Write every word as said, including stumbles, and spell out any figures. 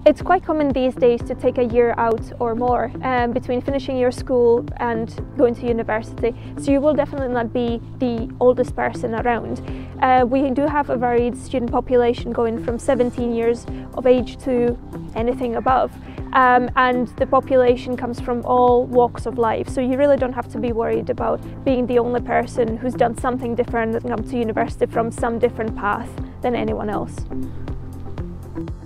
It's quite common these days to take a year out or more um, between finishing your school and going to university, so you will definitely not be the oldest person around. Uh, we do have a varied student population going from seventeen years of age to anything above, um, and the population comes from all walks of life, so you really don't have to be worried about being the only person who's done something different and come to university from some different path than anyone else.